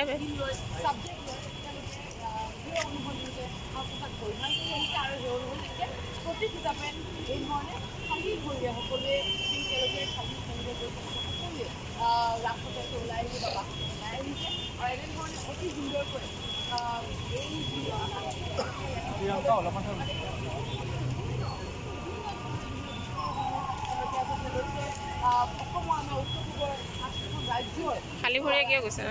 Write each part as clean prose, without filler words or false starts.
খালি ভৰিৰে কিয় গৈছে?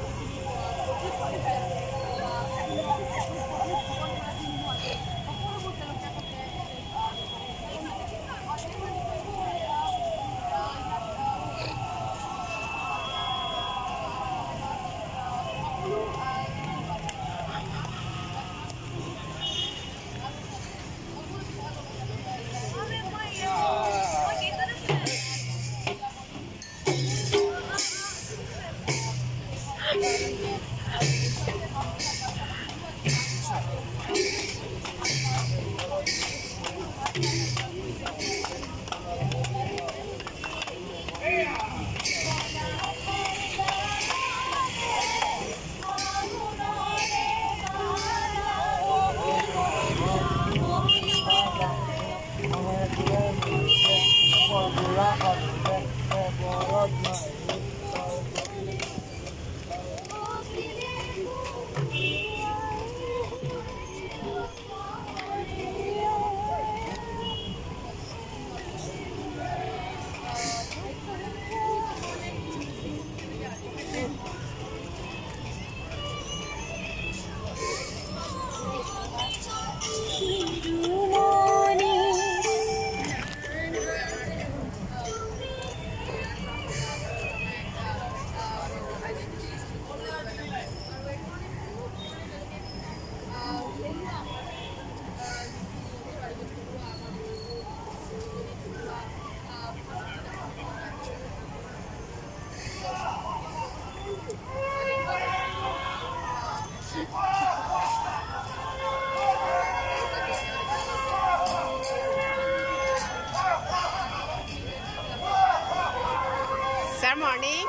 Sir, morning.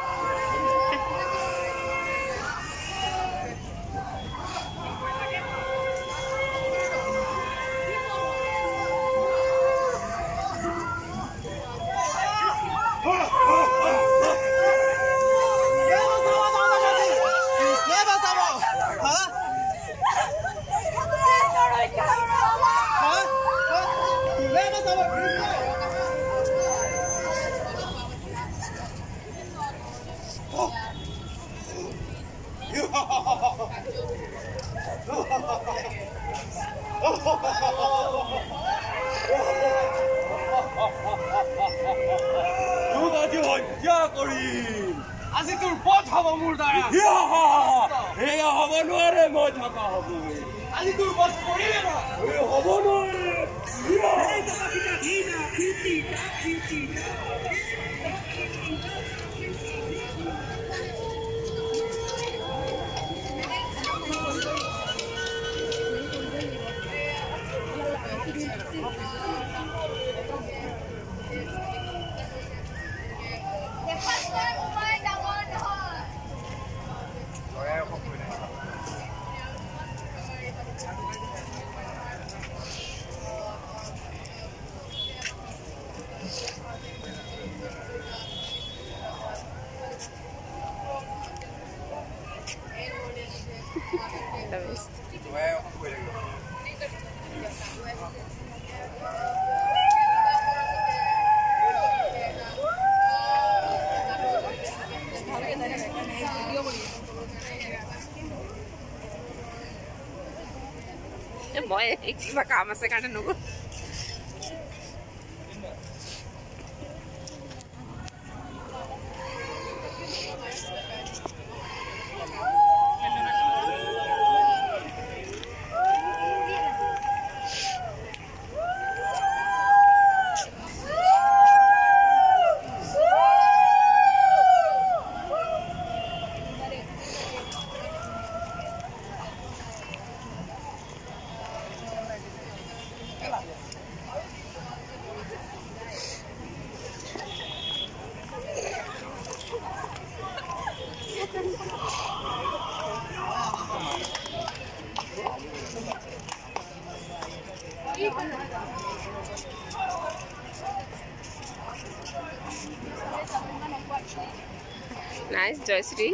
আজি তোৰ পথ হব মোৰ দ্বাৰা সেয়া হব নোৱাৰে মই থকা হব আজি তোৰ পথ কৰিলে হব নোৱাৰে The best. Boy, kiba kaam ase karne nugo. Nice, Joyশ্ৰী.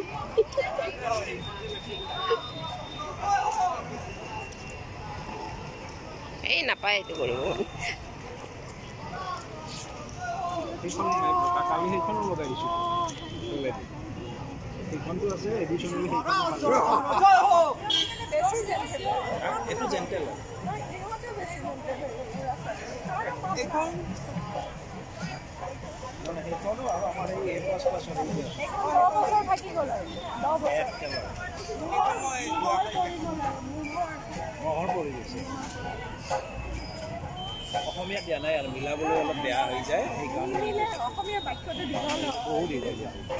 এই নাপায় এইটো কৰিব। কালি সেইখনো লগাই দিছোঁ। সেইখনটো আছে এডিশ্যনেলি এইটো জেণ্টেল এইখন সেইখনো আৰু আমাৰ এই অসমীয়া দিয়া নাই আৰু মিলাবলৈ অলপ বেয়া হৈ যায় সেইকাৰণে বহুত দি যায়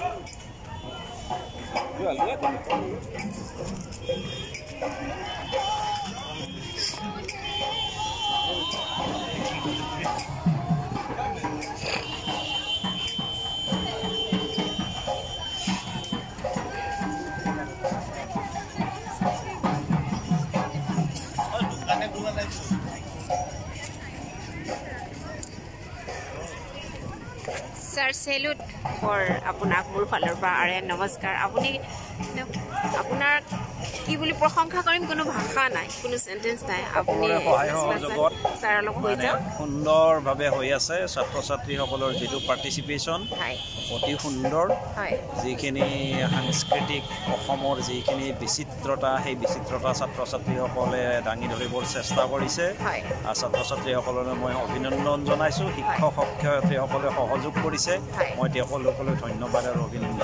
Sir, salute for আপোনাক মোৰ ফালৰ পৰা আৰু নমস্কাৰ। আপুনি আপোনাৰ কি বুলি প্ৰশংসা কৰিম কোনো ভাষা নাই, কোনো সেন্টেন্স নাই। আপুনি স্যাৰ অলপ কৈ যাওক। সুন্দৰভাৱে হৈ আছে ছাত্ৰ ছাত্ৰীসকলৰ যিটো পাৰ্টিচিপেশ্যন অতি সুন্দৰ। যিখিনি সাংস্কৃতিক অসমৰ যিখিনি বিচিত্ৰতা সেই বিচিত্ৰতা ছাত্ৰ ছাত্ৰীসকলে দাঙি ধৰিবৰ চেষ্টা কৰিছে। ছাত্ৰ ছাত্ৰীসকললৈ মই অভিনন্দন জনাইছোঁ। শিক্ষক শিক্ষয়িত্ৰীসকলে সহযোগ কৰিছে। মই তেওঁলোকলৈ ধন্যবাদ আৰু অভিনন্দন।